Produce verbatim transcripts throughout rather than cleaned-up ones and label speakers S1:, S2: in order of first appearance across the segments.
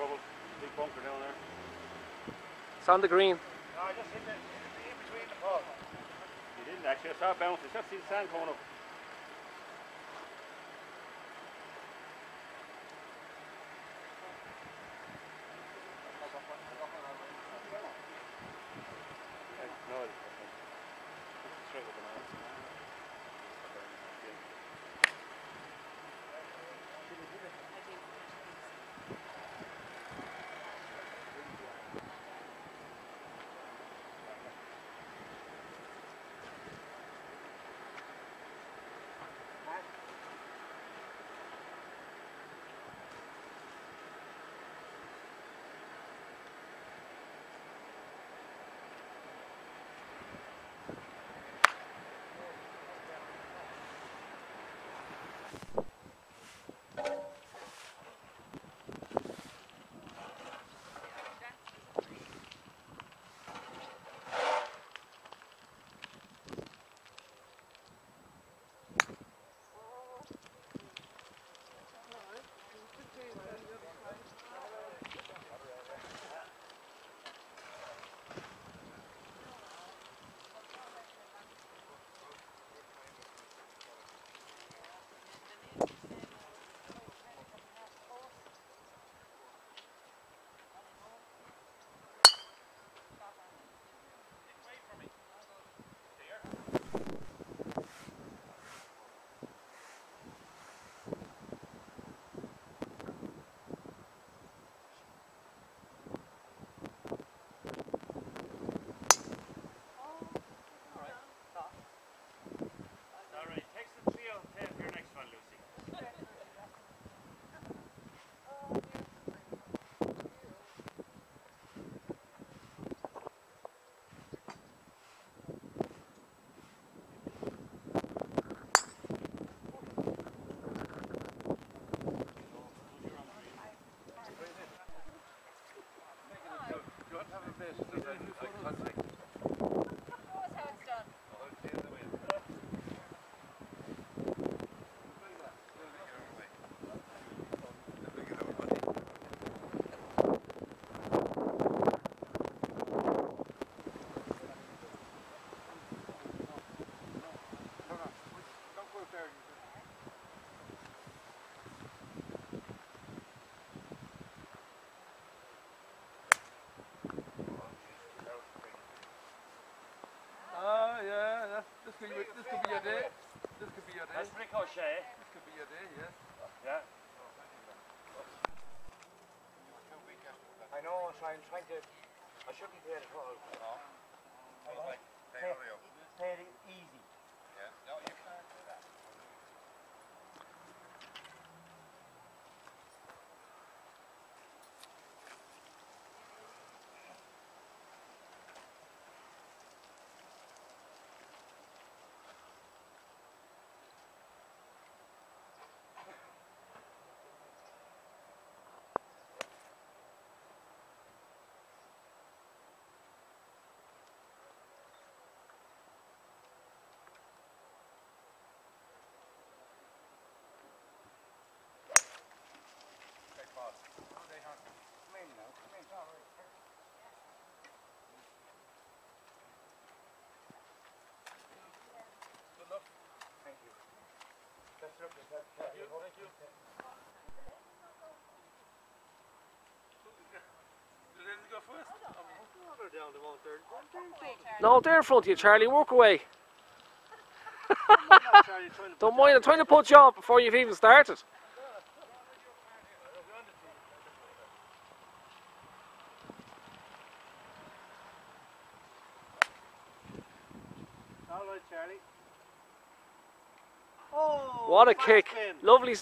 S1: trouble. Big bunker down there.
S2: It's on the green.
S1: No, I just hit the, in between the poles. You didn't actually. I saw it bounce. I just see the sand coming up. No, it's straight with the man.
S3: Ah, yeah, that's, this could be this could be your day. This could be your day.
S1: That's ricochet.
S3: This could be your day, yes.
S1: Yeah.
S4: I know, so I'm trying to. I shouldn't play it at all.
S5: No.
S4: I
S5: Play it real.
S4: play it easy.
S5: Yeah. No, you can't do that.
S1: Thank you. Thank you.
S3: Did go first?
S1: Down the Mount there.
S2: No, they're in front of you, Charlie. Walk away. Don't mind, I'm trying to put you off before you've even started.
S1: All right, Charlie. Oh,
S2: What a kick.
S1: spin.
S2: Lovely.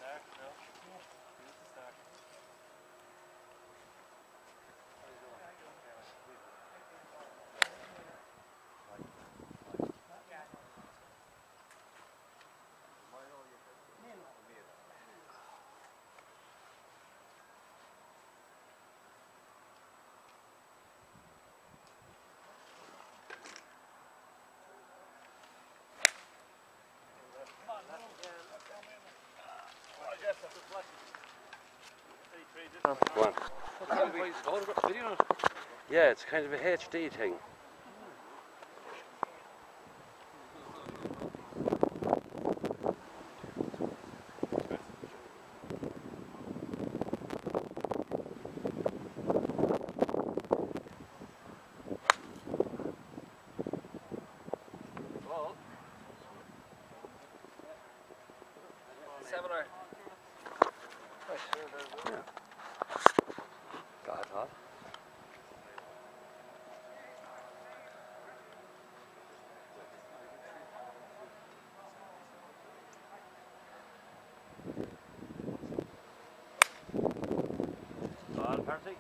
S6: Go on. Yeah, it's kind of a H D thing.
S2: Seminar.
S6: Got it all.
S1: Ball, Percy.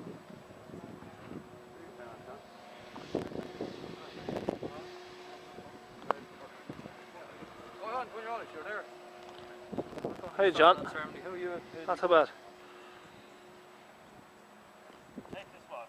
S3: Go on, put your on it, you're there.
S2: Hey John.
S3: How are you?
S2: Not so bad.
S1: Take this one.